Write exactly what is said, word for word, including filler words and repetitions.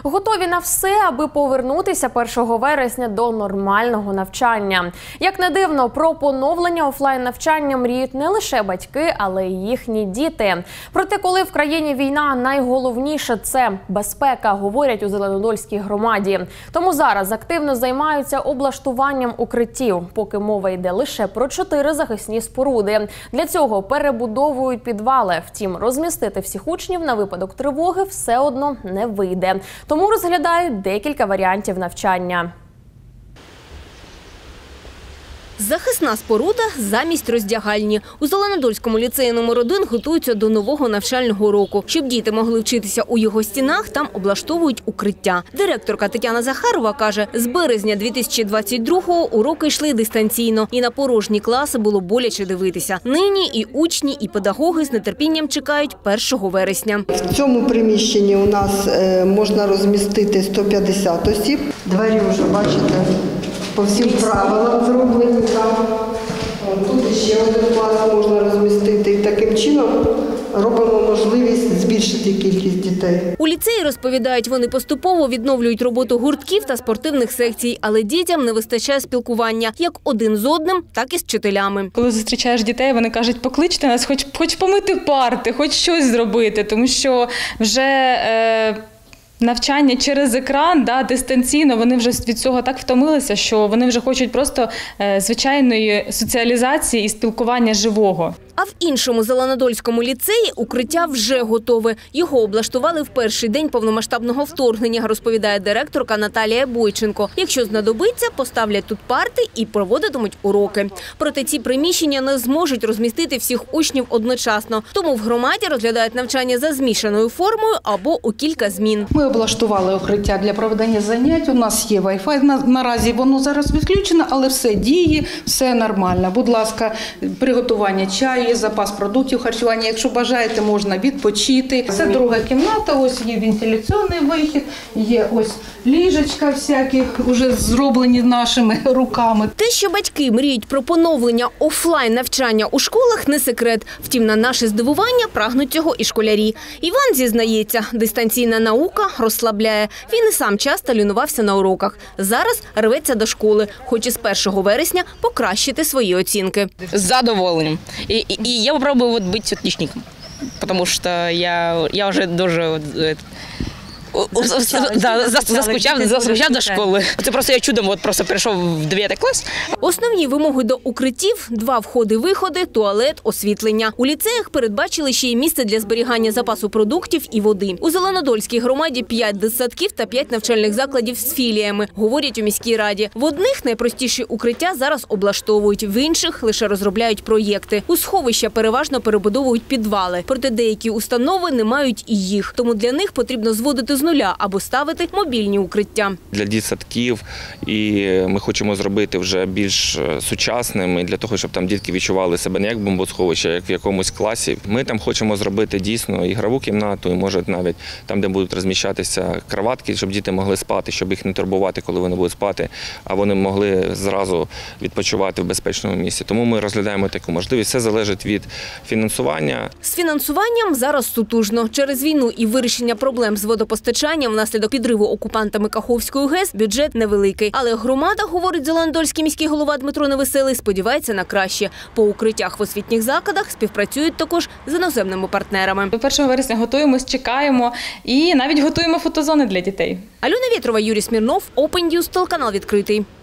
Готові на все, аби повернутися першого вересня до нормального навчання. Як не дивно, про поновлення офлайн-навчання мріють не лише батьки, але й їхні діти. Проте, коли в країні війна, найголовніше – це безпека, говорять у Зеленодольській громаді. Тому зараз активно займаються облаштуванням укриттів, поки мова йде лише про чотири захисні споруди. Для цього перебудовують підвали. Втім, розмістити всіх учнів на випадок тривоги все одно не вийде. Тому розглядають декілька варіантів навчання. Захисна споруда замість роздягальні. У Зеленодольському ліцеї номер один готуються до нового навчального року. Щоб діти могли вчитися у його стінах, там облаштовують укриття. Директорка Тетяна Захарова каже, з березня дві тисячі двадцять другого уроки йшли дистанційно. І на порожні класи було боляче дивитися. Нині і учні, і педагоги з нетерпінням чекають першого вересня. В цьому приміщенні у нас можна розмістити сто п'ятдесят осіб. Двері вже бачите. По всім правилам зроблені там. Тут ще один клас можна розмістити. І таким чином робимо можливість збільшити кількість дітей. У ліцеї, розповідають, вони поступово відновлюють роботу гуртків та спортивних секцій. Але дітям не вистачає спілкування як один з одним, так і з вчителями. Коли зустрічаєш дітей, вони кажуть, покличте нас, хоч, хоч помити парти, хоч щось зробити. Тому що вже... Е навчання через екран, да, дистанційно, вони вже від цього так втомилися, що вони вже хочуть просто е, звичайної соціалізації і спілкування живого. А в іншому Зеленодольському ліцеї укриття вже готове. Його облаштували в перший день повномасштабного вторгнення, розповідає директорка Наталія Бойченко. Якщо знадобиться, поставлять тут парти і проводитимуть уроки. Проте ці приміщення не зможуть розмістити всіх учнів одночасно. Тому в громаді розглядають навчання за змішаною формою або у кілька змін. Ми облаштували укриття для проведення занять. У нас є Wi-Fi. Наразі воно зараз відключено, але все діє, все нормально. Будь ласка, приготування чаю. Є запас продуктів харчування. Якщо бажаєте, можна відпочити. Це друга кімната, ось є вентиляційний вихід, є ось ліжечка всякі, вже зроблені нашими руками. Те, що батьки мріють про поновлення офлайн-навчання у школах, не секрет. Втім, на наше здивування прагнуть цього і школярі. Іван зізнається, дистанційна наука розслабляє. Він і сам часто лінувався на уроках. Зараз рветься до школи, хоче з першого вересня покращити свої оцінки. З задоволенням. І, і, і я спробую вот бути отличником, тому що я, я вже дуже... Заскучав, да, заскучав, заскучав до школи. Це просто я чудом от просто перейшов в дев'ятий клас. Основні вимоги до укриттів – два входи-виходи, туалет, освітлення. У ліцеях передбачили ще й місце для зберігання запасу продуктів і води. У Зеленодольській громаді п'ять дитсадків та п'ять навчальних закладів з філіями, говорять у міській раді. В одних найпростіші укриття зараз облаштовують, в інших лише розробляють проєкти. У сховища переважно перебудовують підвали. Проте деякі установи не мають і їх. Тому для них потрібно зводити з нуля або ставити мобільні укриття. Для дитсадків і ми хочемо зробити вже більш сучасними, для того, щоб там дітки відчували себе не як бомбосховище, а як в якомусь класі. Ми там хочемо зробити дійсно ігрову кімнату, і може навіть там, де будуть розміщатися кроватки, щоб діти могли спати, щоб їх не турбувати, коли вони будуть спати, а вони могли зразу відпочивати в безпечному місці. Тому ми розглядаємо таку можливість. Все залежить від фінансування. З фінансуванням зараз сутужно. Через війну і вирішення проблем з водопостачанням внаслідок підриву окупантами Каховської ГЕС бюджет невеликий. Але громада, говорить Зеленодольський міський голова Дмитро Невеселий, сподівається на краще. По укриттях в освітніх закладах співпрацюють також з іноземними партнерами. До першого вересня готуємось, чекаємо і навіть готуємо фотозони для дітей. Альона Вєтрова, Юрій Смірнов, Open News, телеканал відкритий.